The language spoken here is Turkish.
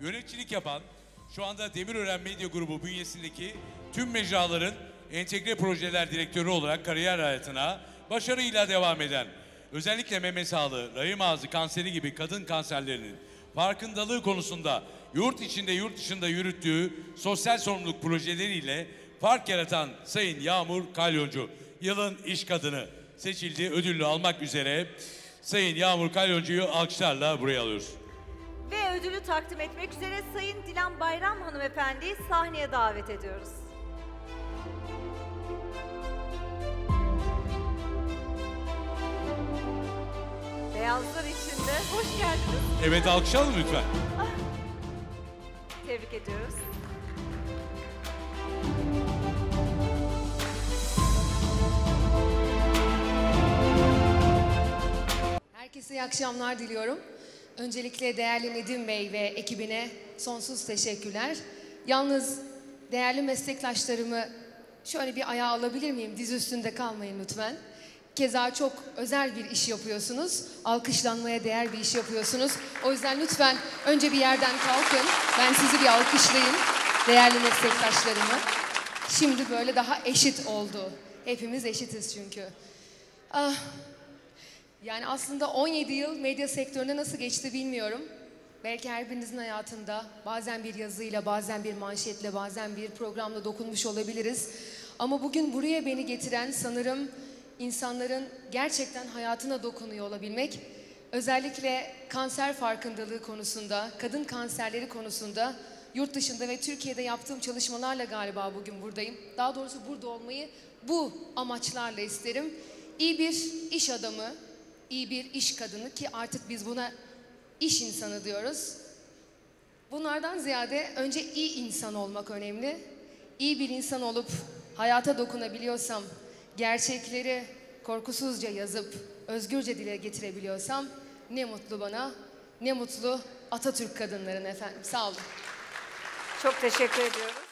yöneticilik yapan, şu anda Demirören Medya Grubu bünyesindeki tüm mecraların entegre projeler direktörü olarak kariyer hayatına başarıyla devam eden, özellikle meme sağlığı, rahim ağzı kanseri gibi kadın kanserlerinin farkındalığı konusunda yurt içinde yurt dışında yürüttüğü sosyal sorumluluk projeleriyle fark yaratan Sayın Yağmur Kalyoncu, yılın iş kadını seçildi. Ödülünü almak üzere Sayın Yağmur Kalyoncu'yu alkışlarla buraya alıyoruz. Ve ödülü takdim etmek üzere Sayın Dilan Bayram hanımefendiyi sahneye davet ediyoruz. Beyazlar içinde hoş geldiniz. Evet, alkışlayalım lütfen. Tebrik ediyoruz. Herkese iyi akşamlar diliyorum. Öncelikle değerli Nedim Bey ve ekibine sonsuz teşekkürler. Yalnız değerli meslektaşlarımı şöyle bir ayağa alabilir miyim? Diz üstünde kalmayın lütfen. Keza çok özel bir iş yapıyorsunuz. Alkışlanmaya değer bir iş yapıyorsunuz. O yüzden lütfen önce bir yerden kalkın. Ben sizi bir alkışlayayım. Değerli meslektaşlarımı. Şimdi böyle daha eşit oldu. Hepimiz eşitiz çünkü. Yani aslında 17 yıl medya sektöründe nasıl geçti bilmiyorum. Belki her birinizin hayatında bazen bir yazıyla, bazen bir manşetle, bazen bir programla dokunmuş olabiliriz. Ama bugün buraya beni getiren sanırım insanların gerçekten hayatına dokunuyor olabilmek. Özellikle kanser farkındalığı konusunda, kadın kanserleri konusunda yurt dışında ve Türkiye'de yaptığım çalışmalarla galiba bugün buradayım. Daha doğrusu burada olmayı bu amaçlarla isterim. İyi bir iş adamı, iyi bir iş kadını ki artık biz buna iş insanı diyoruz. Bunlardan ziyade önce iyi insan olmak önemli. İyi bir insan olup hayata dokunabiliyorsam, gerçekleri korkusuzca yazıp özgürce dile getirebiliyorsam ne mutlu bana, ne mutlu Atatürk kadınlarına efendim. Sağ olun. Çok teşekkür ediyoruz.